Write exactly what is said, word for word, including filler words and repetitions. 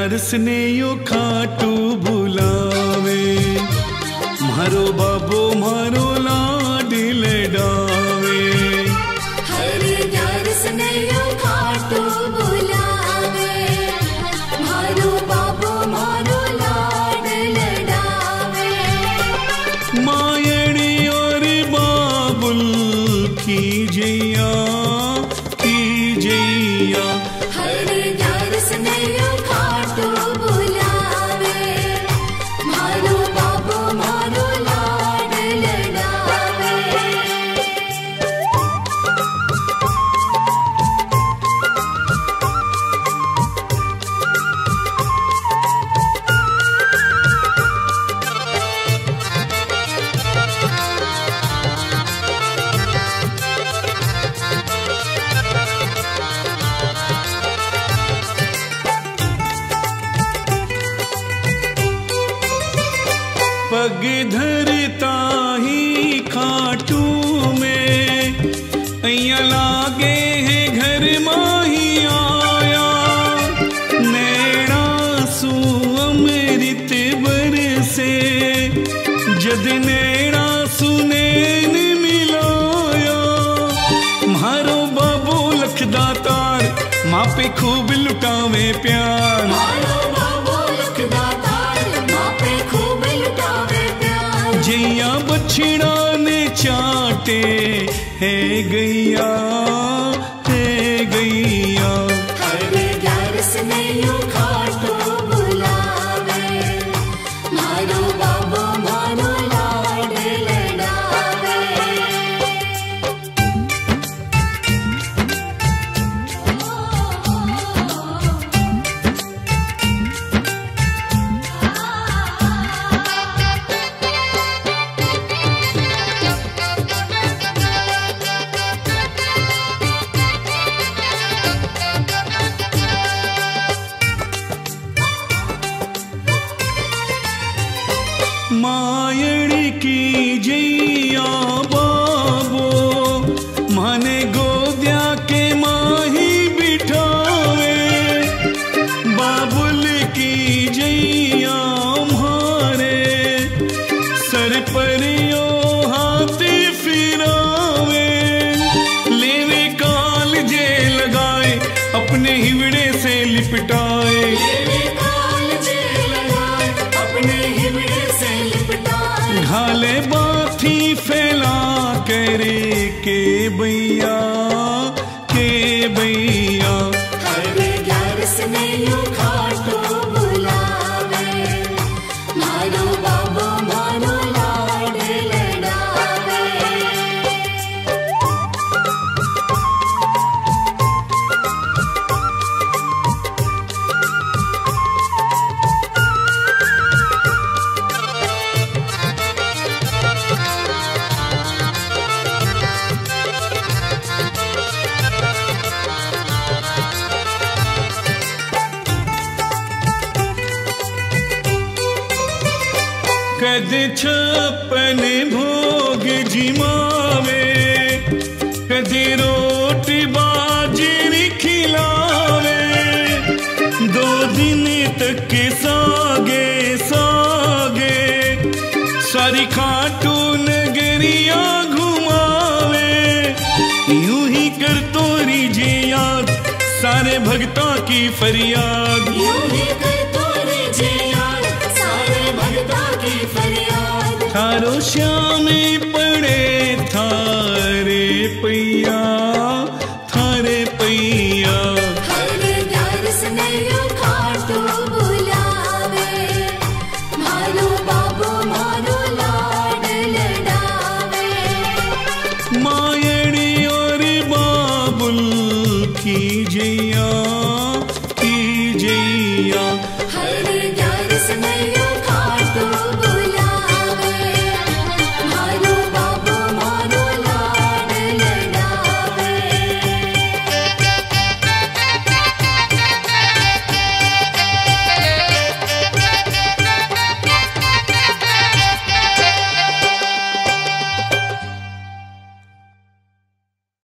प्यार स्नेहो खाटू बुलावे, मारो बाबो मारो लाड लडावे। हरे प्यार स्नेहो खाटू बुलावे, मारो बाबो मारो लाड लडावे। मायड़ी और बाबुल की जैया की जैया। हरे प्यार स्नेहो खाटू बुलावे, मारो बाबो मारो लाड लडावे। पग धरता ही खाटू में, अया लागे है घर माही आया। नैना सू अमृत बरसे, जद नैना सुनैन मिलाया। मारो बाबू लखदातार, माँ पे खूब लुटावे प्यार। मारो बाबो लखदातार, माँ पे खूब लुटावे प्यार। जैया बछड़ा ने चाटे है गैया है गैया। हरे प्यार स्नेहो खाटू बुलावे, मारो बाबो मारो लाड लडावे। मायड़ी की जैया बाबो, माने गोद्या के माही बिठावे। बाबुल की जैया म्हारे, सर पर यो हाथ फिरावे। लेवे काल जे लगाए, अपने हिवड़े से लिपटाए। लेवे काल जे लगाए, अपने हिवड़े से लिपटाए। घाले बाथी फैला करे के भैया के भैया। हरे प्यार स्नेहो खाटू बुलावे, मारो बाबो मारो लाड लडावे। कद छप्पन भोग जिमावे, कद रोट बाजरी खिलावे। दो दिन तक सागे सागे, सारी खाटू नगरिया घुमावे। यूं ही कर तोरी जे याद, सारे भक्तों की फरियाद। यूं ही कर तोरे जे याद, सारे भक्तों की फरियाद। थारो श्याम